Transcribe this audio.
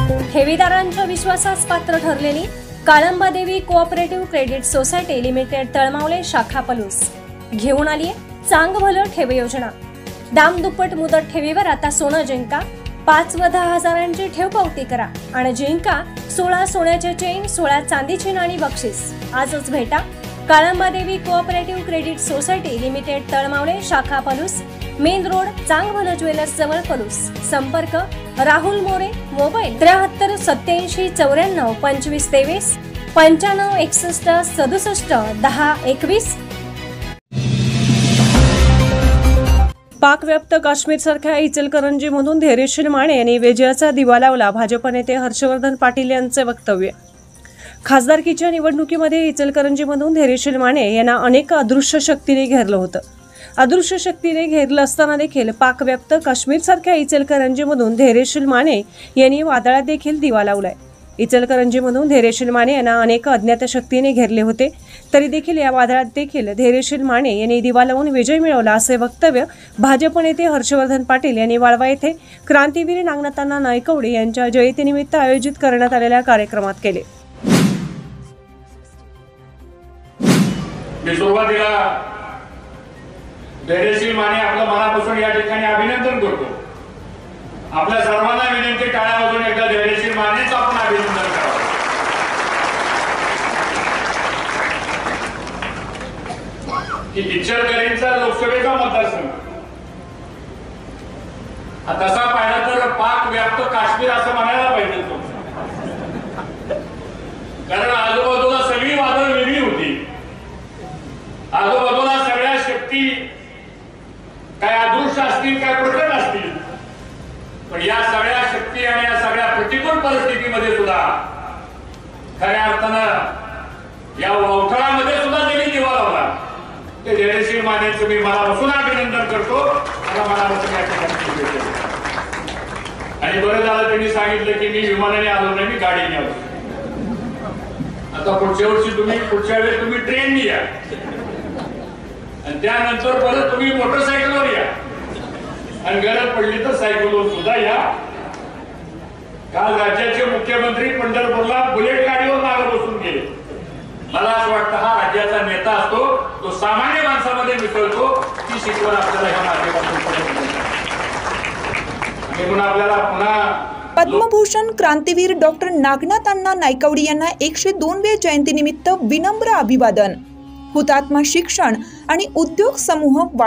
ठेवीदारांच्या विश्वासास पात्र ठरलेली Kalambadevi cooperative credit society limited Talmavale शाखा पलूस घेऊन आली चांग भलं ठेव योजना। दाम दुप्पट मुदत ठेवीवर आता सोनं जिंका, 5 व 10 हजारांची ठेव पावती करा आणि जिंका 16 सोन्याचे चेन, 16 चांदीची नाणी बक्षीस। आजच भेटा Kalambadevi cooperative credit society limited Talmavale शाखा पलूस, मेन रोड, चांग भलं ज्वेलर्स जवळ पलूस। संपर्क राहुल मोरे, मोबाईल 73 87 94 25 23 95 61 67 10 21। पाकव्याप्त काश्मीर सारख्या इचलकरंजीमधून धैर्यशील माने यांनी विजयाचा दिवा लावला। भाजप नेते हर्षवर्धन पाटील यांचे वक्तव्य। खासदारकीच्या निवडणुकीमध्ये इचलकरंजीमधून धैर्यशील माने यांना अनेक अदृश्य शक्तीने घेरलं होतं। अदृश्य शक्तीने घेरलं असताना देखील पाकव्याप्त काश्मीर सारख्या इचलकरंजीमधून धैर्यशील माने यांनी वादळात देखील दिवा लावलाय। इचलकरंजीमधून धैर्यशील माने यांना अनेक अज्ञात शक्तीने घेरले होते, तरी देखील या वादळात देखील धैर्यशील माने यांनी दिवा लावून विजय मिळवला, असे वक्तव्य भाजप नेते हर्षवर्धन पाटील यांनी वाळवा येथे क्रांतीवीर नागनाथांना नायकवडे यांच्या जयंतीनिमित्त आयोजित करण्यात आलेल्या कार्यक्रमात केले। धैर्यशील माने आपल्या मनापासून या ठिकाणी अभिनंदन करतो। आपल्या सर्वांना विनंती, टाळ्या वाजवून एकदा धैर्यशील मानेचं आपण अभिनंदन करावं। की इचलकरंजीचा लोकसभेचा मतदारसंघ तसा पाहिला तर पाक व्याप्त काश्मीर असं म्हणायला पाहिजे, कारण आजूबाजूला सगळी वादळ वेगळी होती। आजूबाजूला सगळ्या शक्ती काय अदृश्य असतील, काय प्रकट असतील, पण या सगळ्या शक्ती आणि या सगळ्या प्रतिकूल परिस्थितीमध्ये सुद्धा खऱ्या अर्थानं या अवथळामध्ये सुद्धा त्यांनी दिवा लावला। ते धैर्यशील मानेचं मी मनापासून अभिनंदन करतो। आणि बरं झालं त्यांनी सांगितलं की मी विमानाने आलो नाही, मी गाडीने आलो। आता पुढच्या वेळेस तुम्ही ट्रेनने या आणि त्यानंतर परत तुम्ही मोटरसायकलवर या आणि गरज पडली तर सायकलवर सुद्धा या। काल राज्याचे मुख्यमंत्री पंढरपूरला बुलेट गाडीवर मागे बसून गेले। मला असं वाटतं हा राज्याचा नेता असतो, तो सामान्य माणसामध्ये मिसळतो। ती शिकवण आपल्याला ह्या माध्यमातून आपल्याला पुन्हा पद्मभूषण क्रांतीवीर डॉक्टर नागनाथांना नायकवडे यांना 102व्या जयंतीनिमित्त विनम्र अभिवादन। हुतात्मा शिक्षण आणि उद्योग समूह